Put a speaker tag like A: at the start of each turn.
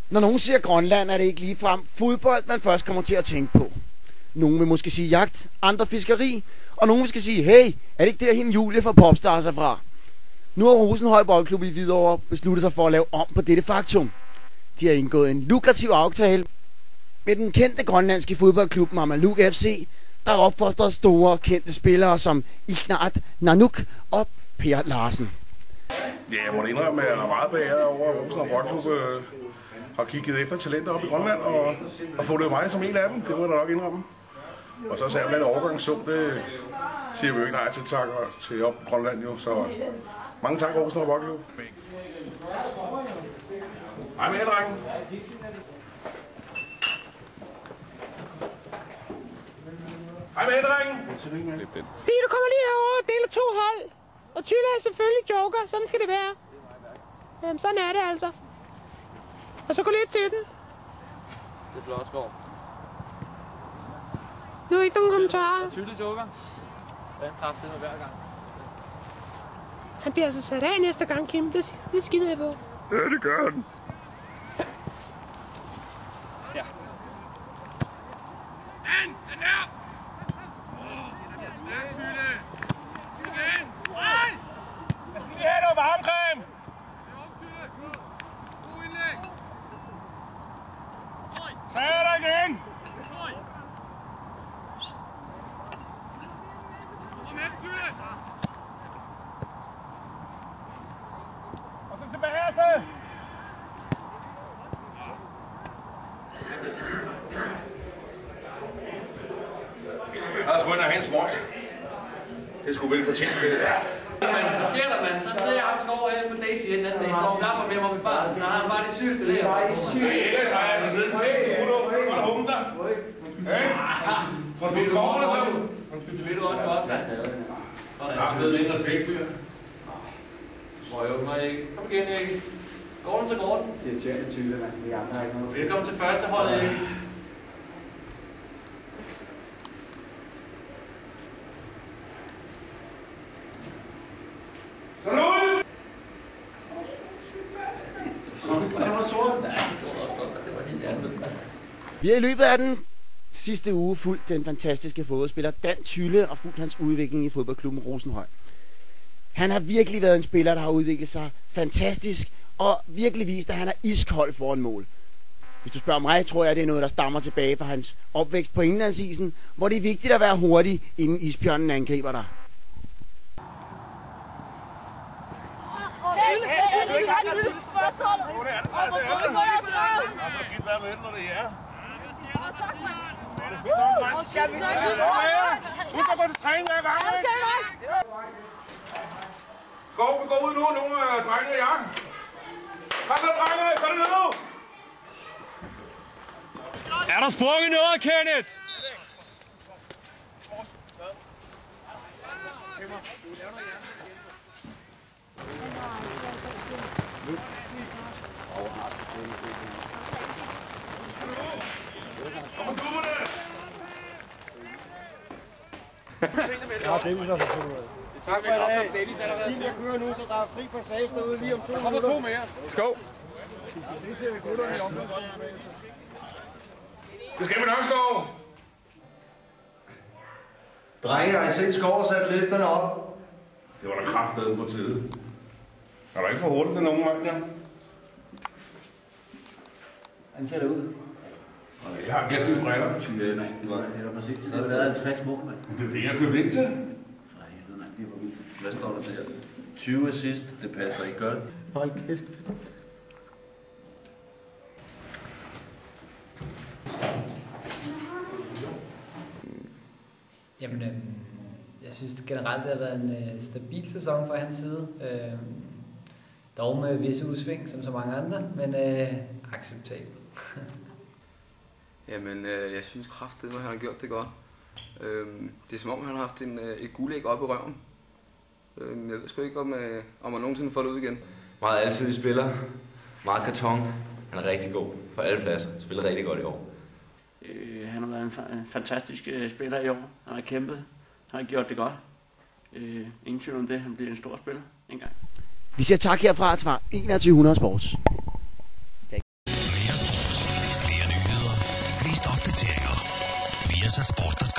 A: Når nogen siger Grønland, er det ikke ligefrem fodbold, man først kommer til at tænke på. Nogle vil måske sige jagt, andre fiskeri, og nogen vil skal sige, hey, er det ikke der hende Julie fra Popstars er fra? Nu har Rosenhøj Boldklub i Hvidovre besluttet sig for at lave om på dette faktum. De har indgået en lukrativ aftale med den kendte grønlandske fodboldklub Mamaluk FC, der opfostrer store kendte spillere som Ignat Nanuk og Per Larsen.
B: Ja, jeg må indrømme, at jeg er meget beæret over, at Rosenhøj Boldklub har kigget efter talenter op i Grønland og fundet mig som en af dem. Det må jeg nok indrømme. Og så sagde man, at overgangssum, det siger vi jo ikke nej til, tak til op i Grønland jo. Så mange tak, Rosenhøj Boldklub. Hej med jer, drenge. Hej med jer, drenge.
C: Stig, du kommer lige herover og deler 2 hold. Og Tylle er selvfølgelig joker, sådan skal det være. Jamen, sådan er det altså. Og så gå lidt til den.
D: Det er flot, Skov.
C: Nu er ikke nogen kommentarer.
D: Tylle joker. Den kraft, det er hver gang.
C: Han bliver altså sat af næste gang, Kim. Det skider jeg på.
B: Ja, det gør han.
D: Ja.
E: Den der! Ja, Tylle! Igen! Nej! Jeg skal lige have noget varmecreme! God indlæg! Så er der igen! Kom med, Tylle! Og så tilbage afsted!
B: Jeg er sgu ind og have en smøg. Det er sgu vel fortjent, det der.
D: Hvad sker der, mand? Så sidder jeg ham Skov her på Daisy en anden dag. Står klar for mig med barn, så har han bare det sygeste lærer.
B: Det er bare altså siden 6 minutter og humpe dig. Får du blive skov, eller hvad?
D: Det ved du også godt, ja.
B: Jeg har ved mindre skægdyr.
D: Må jeg åbne mig ikke? Kom igen, Erik. Går den, så går den.
F: Det er irriterende type, mand. Vi andre har ikke noget.
D: Velkommen til første holdet, Erik.
F: Det var sort.
D: Ja, det så også godt, det var helt andet.
A: Vi har i løbet af den sidste uge fulgt den fantastiske fodboldspiller Dan Tylle og fulgt hans udvikling i fodboldklubben Rosenhøj. Han har virkelig været en spiller, der har udviklet sig fantastisk og virkelig vist, at han er iskold foran mål. Hvis du spørger mig, tror jeg, det er noget, der stammer tilbage fra hans opvækst på indlandsisen, hvor det er vigtigt at være hurtig, inden isbjørnen angriber dig.
B: Så skidt være med den, når det er.
E: Du skal gå til træning hver gang, ikke?
B: Skov, vi går ud nu, nogle drenge og jeg. Kom så, drenge, så er det nu!
E: Er der sprunget noget, Kenneth?
F: Tak for i dag. Team, jeg kører nu, så der er fri passage derude lige om 2 minutter.
E: Kommer 2 mere. Skov.
B: Det skal vi nok, Skov.
F: Drenge, har I set Skov og sat listerne op?
B: Det var da kraftedeme på tide. Er der ikke for hurtigt, det nogen mand, ja?
F: Han ser det ud.
B: Jeg har glemt mine briller.
F: Det er da præcis. Det har været 50 mål, mand.
B: Det er det, jeg købte ind til.
F: Hvad står der der? 20 assist, det passer ikke godt. Hold kæft.
G: Jamen, jeg synes generelt, det har været en stabil sæson fra hans side. Dog med visse udsving, som så mange andre, men acceptabel.
H: Jamen, jeg synes kraftigt, at han har gjort det godt. Det er som om, han har haft et guldæg op i røven. Jeg ved sgu ikke, om han nogensinde får det ud igen.
I: Meget alsidig spiller. Meget karton. Han er rigtig god på alle pladser. Spiller rigtig godt i år.
J: Han har været en fantastisk spiller i år. Han har kæmpet. Han har gjort det godt. Ingen tvivl om det. Han bliver en stor spiller engang.
A: Vi siger tak herfra til 2100 Sports.
K: opdateringer. Viasat Sport.dk